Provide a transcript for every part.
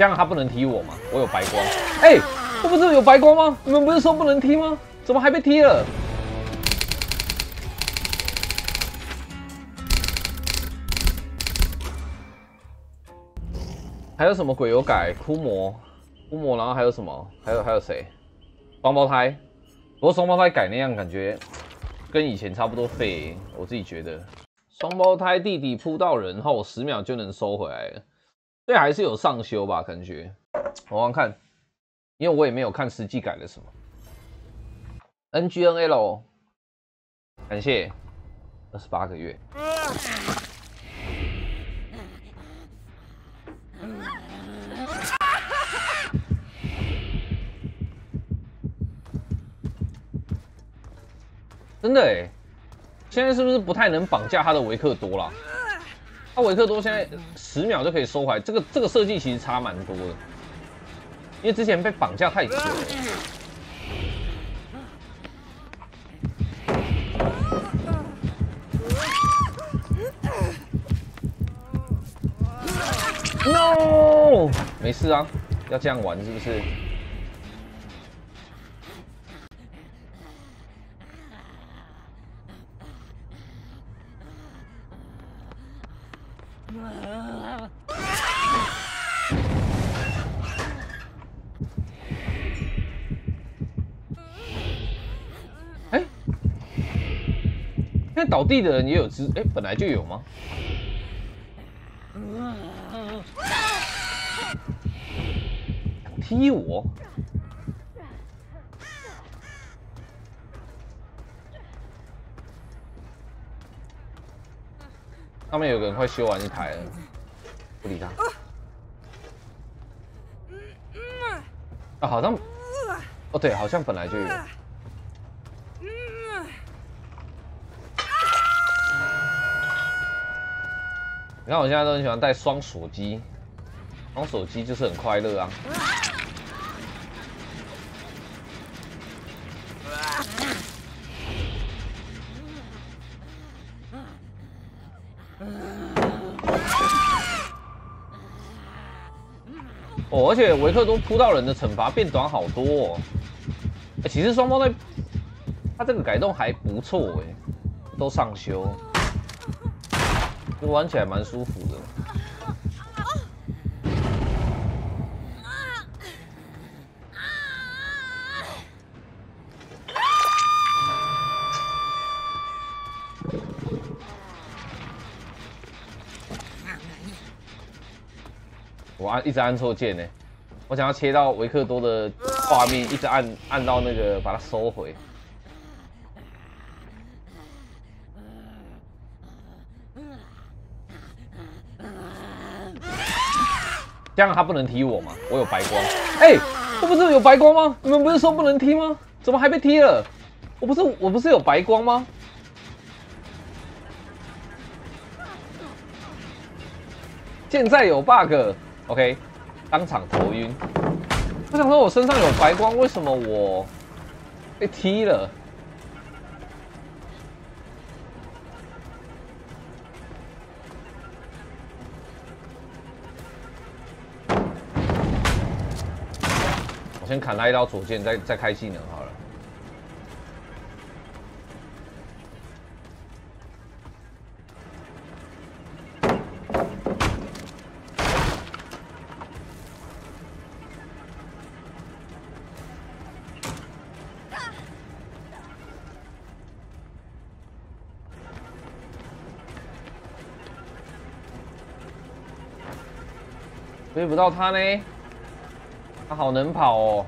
这样他不能踢我吗？我有白光。哎、我不是有白光吗？你们不是说不能踢吗？怎么还被踢了？还有什么鬼有改？枯魔，然后还有什么？还有谁？双胞胎。不过双胞胎改那样感觉跟以前差不多废、我自己觉得。双胞胎弟弟扑到人后10秒就能收回来了，所以还是有上修吧？感觉。我玩看，因为我也没有看实际改了什么。NGNL， 感谢28个月。真的哎，现在是不是不太能绑架他的维克多啦？他维克多现在10秒就可以收回来，这个设计其实差蛮多的，因为之前被绑架太久了。No， 没事啊，要这样玩是不是？哎，现在倒地的人也有本来就有吗？踢我！上面有个人快修完一台了，不理他。啊，好像，哦对，好像本来就有。你看我现在都很喜欢带双手机，双手机就是很快乐啊。哦，而且维克多扑到人的惩罚变短好多哦。其实双胞胎，它这个改动还不错哎，都上修，就玩起来蛮舒服的。我一直按错键呢，我想要切到维克多的画面，一直按到那个把它收回。这样他不能踢我吗？我有白光。哎、我不是有白光吗？你们不是说不能踢吗？怎么还被踢了？我不是有白光吗？现在有 bug。OK， 当场头晕。我想说，我身上有白光，为什么我被踢了？我先砍他一刀左键，再开技能好了。追不到他呢，他好能跑哦。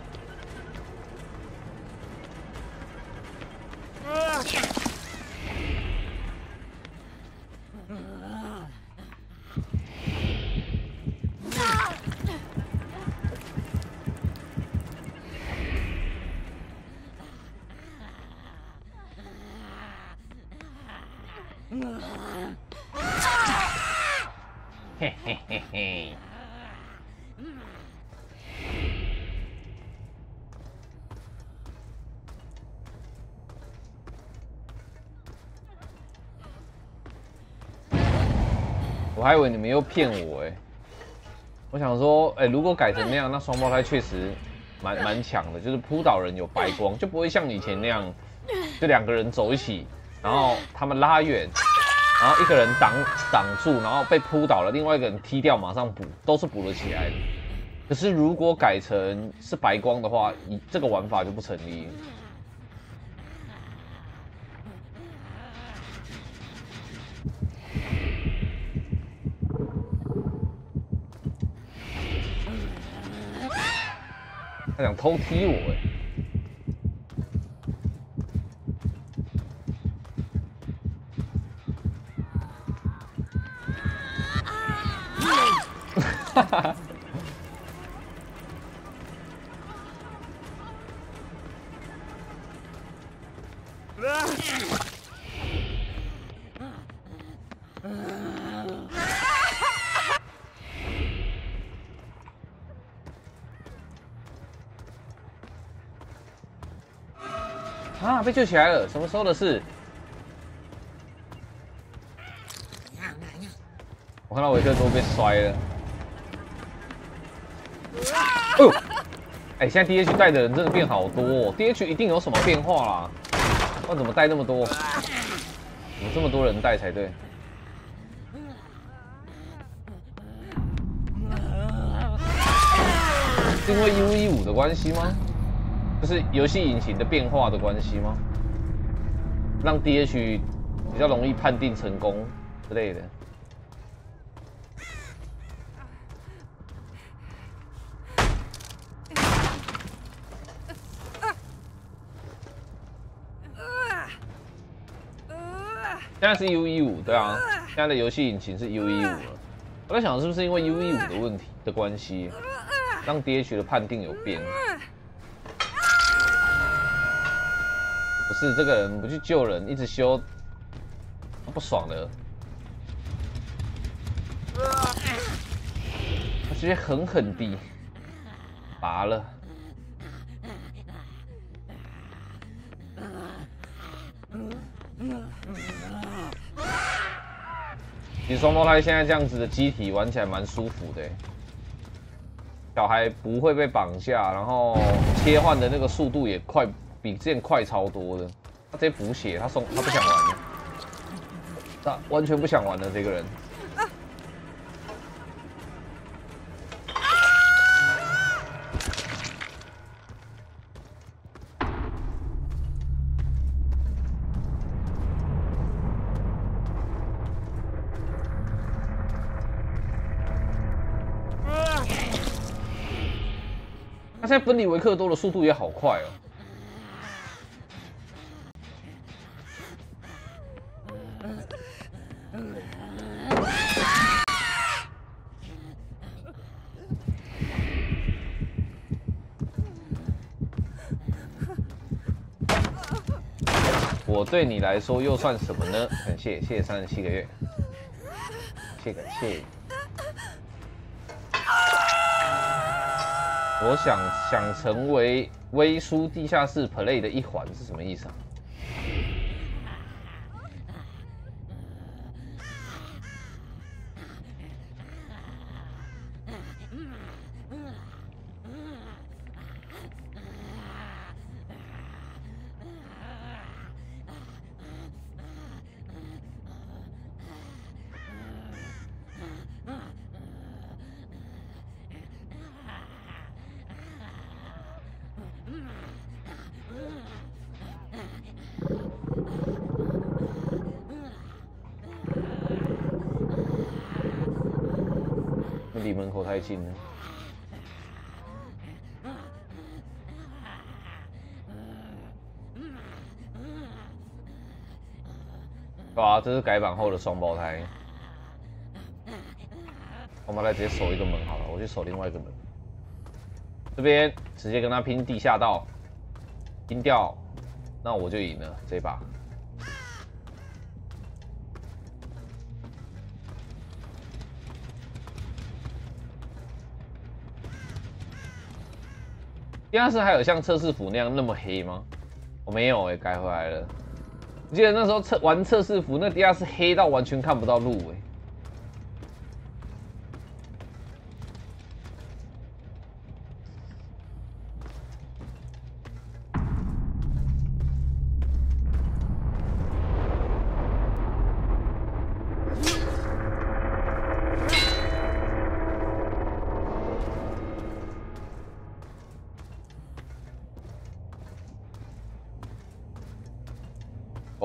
嘿嘿嘿嘿。我还以为你们又骗我哎， 我想说，如果改成那样，那双胞胎确实蛮强的，就是扑倒人有白光，就不会像以前那样，就2个人走一起，然后他们拉远，然后一个人挡住，然后被扑倒了，另外一个人踢掉，马上补，都是补得起来的。可是如果改成是白光的话，这个玩法就不成立。他想偷踢我哈哈。啊！被救起来了，什么时候的事？我看到维克多被摔了。哦，现在 DH 带的人真的变好多哦 ，DH 一定有什么变化啦，不然怎么带那么多？有这么多人带才对。是因为 U15 的关系吗？就是游戏引擎的变化的关系吗？让 DH 比较容易判定成功之类的。现在是 U15，对啊，现在的游戏引擎是 U15了。我在想是不是因为 U15的问题的关系，让 DH 的判定有变。不是这个人不去救人，一直修，不爽了。他直接狠狠地拔了。其实双胞胎现在这样子的机体玩起来蛮舒服的，小孩不会被绑架，然后切换的那个速度也快。比之前快超多的，他直接补血，他不想玩了，他完全不想玩了这个人。他现在分离维克多的速度也好快哦。我对你来说又算什么呢？感谢37个月，感谢。我想成为微书地下室 play 的一环是什么意思啊？离门口太近了。哇，这是改版后的双胞胎。双胞胎直接守一个门好了，我去守另外一个门。这边直接跟他拼地下道，拼掉，那我就赢了这一把。地下室还有像测试服那样那么黑吗？我没有改回来了。我记得那时候玩测试服，那地下室黑到完全看不到路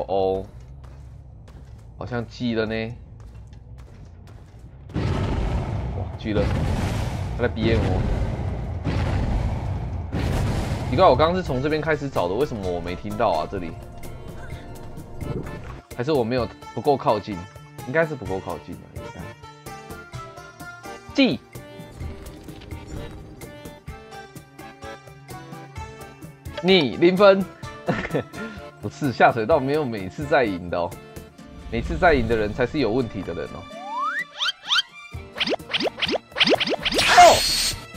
哦，好像记了呢。哇，记了，他在 BM 我。奇怪，我刚刚是从这边开始找的，为什么我没听到啊？这里，还是我没有不够靠近？应该是不够靠近的，应该。记。你0分，不是下水道没有每次在赢的哦，每次在赢的人才是有问题的人哦。